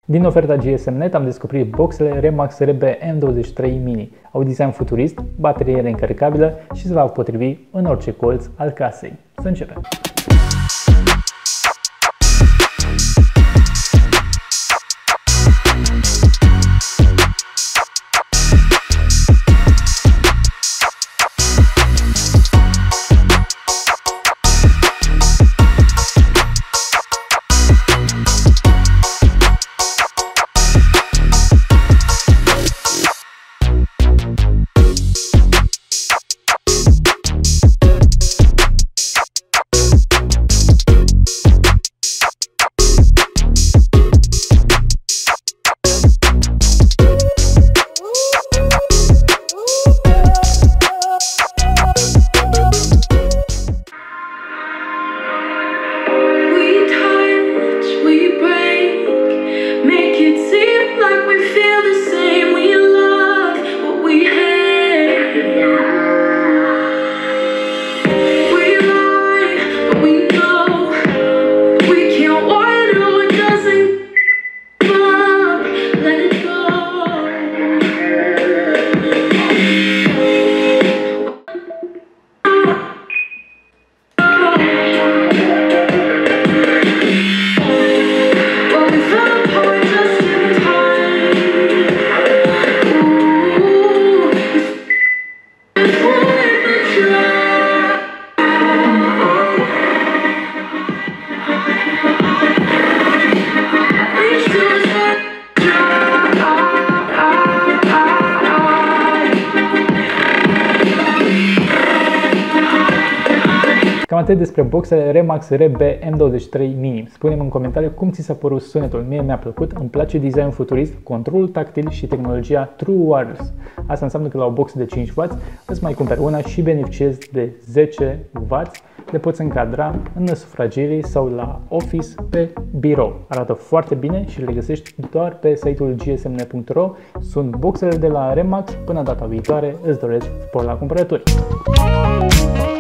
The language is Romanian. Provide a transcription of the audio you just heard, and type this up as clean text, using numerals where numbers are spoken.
Din oferta GSM-Net am descoperit boxele Remax RB M23 Mini. Au design futurist, baterie reîncărcabilă și se va potrivi în orice colț al casei. Să începem! Cam atât despre boxele Remax RB M23 Mini. Spune-mi în comentarii cum ți s-a părut sunetul. Mie mi-a plăcut, îmi place designul futurist, controlul tactil și tehnologia True Wireless. Asta înseamnă că la o boxă de 5W îți mai cumperi una și beneficiezi de 10W. Le poți încadra în sufragerii sau la office pe birou. Arată foarte bine și le găsești doar pe site-ul gsmnet.ro. Sunt boxele de la Remax. Până data viitoare îți doresc spor la cumpărături!